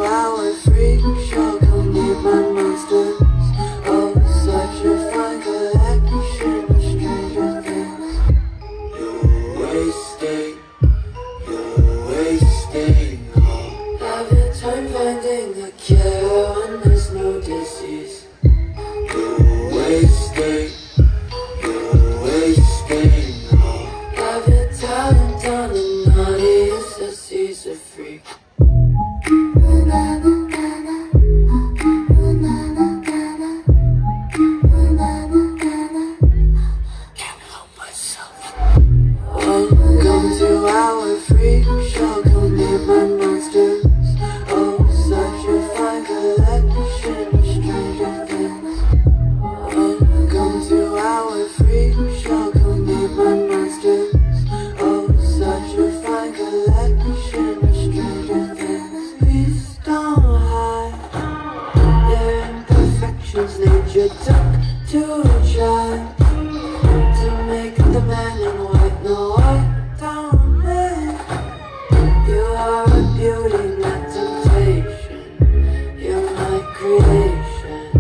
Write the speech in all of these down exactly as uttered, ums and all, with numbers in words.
our freak show. Come meet my monsters. Oh, such a fun collection of stranger things. You're wasting, you're wasting. Have your time finding the cure when there's no disease. You're wasting, you're wasting. Have your talent on the naughtiest as he's a freak. Welcome to our freak show. Come meet my monsters. Oh, such a fine collection of stranger things. Welcome to our freak show. Come meet my monsters. Oh, such a fine collection of stranger things. Please don't hide their imperfections. Nature took to try to make the man in white. No, I don't mind. You are a beauty, not temptation. You're my creation.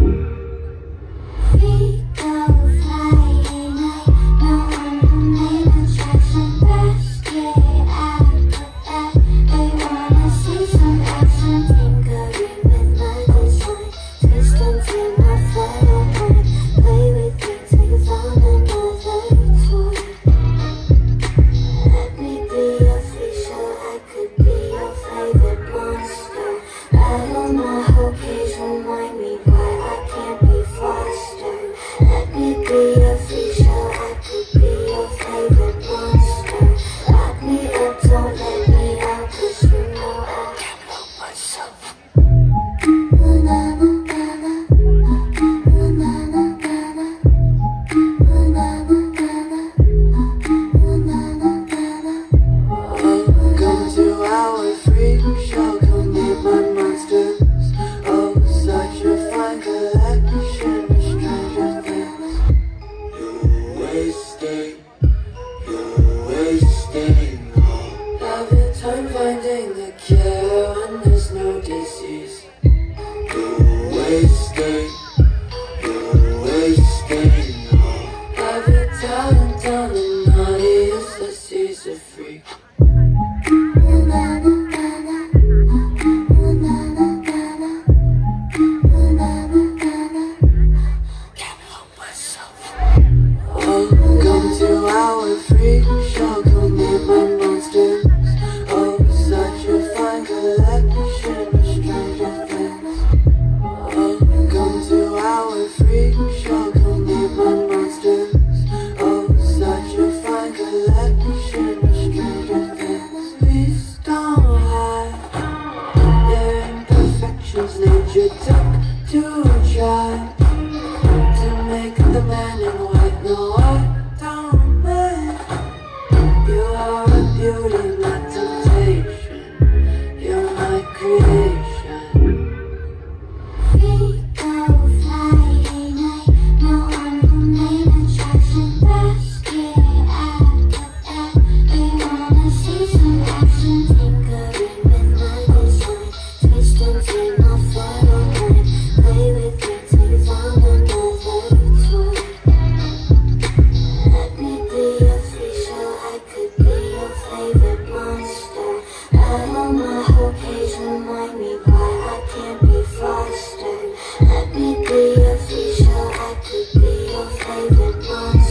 We go Friday night. No one who made attraction. Best day out, but that they wanna see some action. Tinkering with my design, twist until my final point. Play with you till you found another toy. Let me be your feature, I could be your favorite monster. Right on my whole cage, remind me why I can't be fostered. Let me be your feature, I could be your favorite monster. Lock me up, don't let me out, cause you know I can't help myself. Welcome to our freak show. Come meet my monsters. Oh, such a fine collection of stranger things. You're wasting, you're wasting. Have your time finding the cure when there's no disease. You're wasting, you're wasting. Have your talent on the naughtiest as he's a freak. Welcome to our freak show. Come meet my monsters. Oh, such a fine collection of stranger things. Welcome to our freak show. Come meet my monsters. Oh, such a fine collection of stranger things. Please don't hide their imperfections. Nature took to try